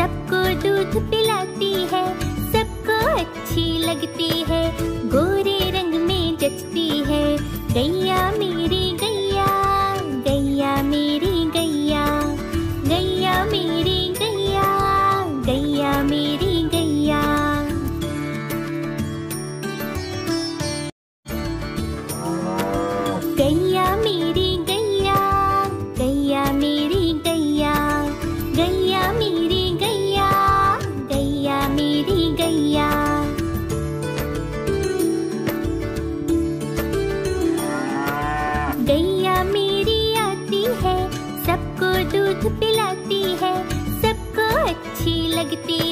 सबको दूध पिलाती है, सबको अच्छी लगती है, गोरे रंग में जचती है। गैया मेरी गैया, गैया मेरी गैया, गैया मेरी गैया, गैया मेरी गैया। गैया मेरी गैया, गैया मेरी गैया, गैया मेरी गैया, गैया मेरी गैया। गैया मेरी आती है, सबको दूध पिलाती है, सबको अच्छी लगती